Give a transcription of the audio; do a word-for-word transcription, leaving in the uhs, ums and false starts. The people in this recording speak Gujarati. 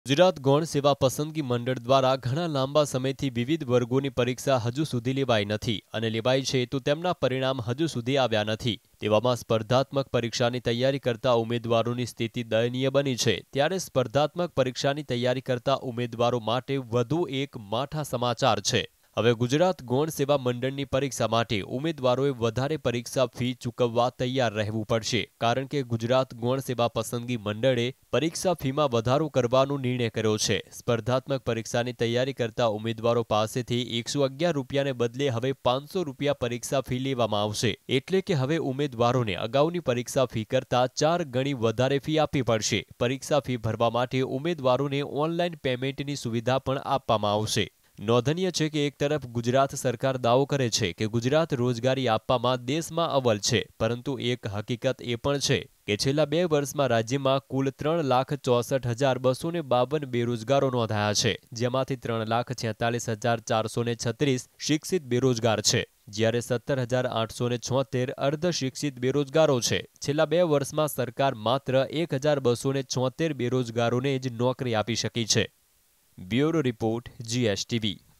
ગુજરાત ગૌણ સેવા પસંદગી મંડળ દ્વારા ઘણા લાંબા સમયથી વિવિધ વર્ગોની પરીક્ષા હજુ સુધી લેવાઈ નથી અને લેવાઈ છે તો તેમના પરિણામ હજુ સુધી આવ્યા નથી। તેવામાં સ્પર્ધાત્મક પરીક્ષાની તૈયારી કરતા ઉમેદવારોની સ્થિતિ દયનીય બની છે। ત્યારે સ્પર્ધાત્મક પરીક્ષાની તૈયારી કરતા ઉમેદવારો માટે વધુ એક માઠા સમાચાર છે। હવે ગુજરાત ગૌણ સેવા મંડળની પરીક્ષા માટે ઉમેદવારોએ વધારે પરીક્ષા ફી ચૂકવવા તૈયાર રહેવું પડશે, કારણ કે ગુજરાત ગૌણ સેવા પસંદગી મંડળે પરીક્ષા ફીમાં વધારો કરવાનો નિર્ણય કર્યો છે। સ્પર્ધાત્મક પરીક્ષાની તૈયારી કરતા ઉમેદવારો પાસેથી એકસો અગિયાર રૂપિયાને બદલે હવે પાંચસો રૂપિયા પરીક્ષા ફી લેવામાં આવશે। એટલે કે હવે ઉમેદવારોને અગાઉની પરીક્ષા ફી કરતાં ચાર ગણી વધારે ફી આપવી પડશે। પરીક્ષા ફી ભરવા માટે ઉમેદવારોને ઓનલાઈન પેમેન્ટની સુવિધા પણ આપવામાં આવશે। નોંધનીય છે કે એક તરફ ગુજરાત સરકાર દાવો કરે છે કે ગુજરાત રોજગારી આપવામાં દેશમાં અવ્વલ છે, પરંતુ એક હકીકત એ પણ છે કે છેલ્લા બે વર્ષમાં રાજ્યમાં કુલ ત્રણ લાખ ચોસઠ હજાર બસો ને બાવન બેરોજગારો નોંધાયા છે, જેમાંથી ત્રણ લાખ છેતાલીસ હજાર ચારસો ને છત્રીસ શિક્ષિત બેરોજગાર છે, જ્યારે સત્તર હજાર આઠસો ને છોતેર અર્ધ શિક્ષિત બેરોજગારો છે। છેલ્લા બે વર્ષમાં સરકાર માત્ર એક હજાર બસો ને છોતેર બેરોજગારોને જ નોકરી આપી શકી છે। Bureau report, GSTV.